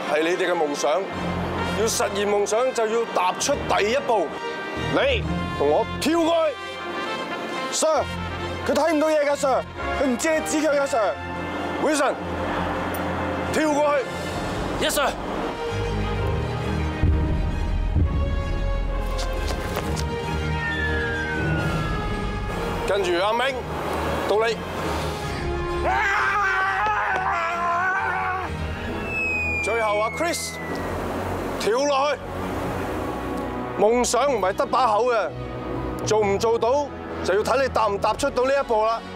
係你哋嘅夢想。要實現夢想就要踏出第一步。你同我跳過去 ，Sir， 佢睇唔到嘢㗎 ，Sir， 佢唔知你指佢㗎 ，Sir。Wilson， 跳過去 ，Yes sir。 跟住阿明，到你。最後阿 Chris。 跳落去，夢想唔係得把口嘅，做唔做到就要睇你踏唔踏出到呢一步啦。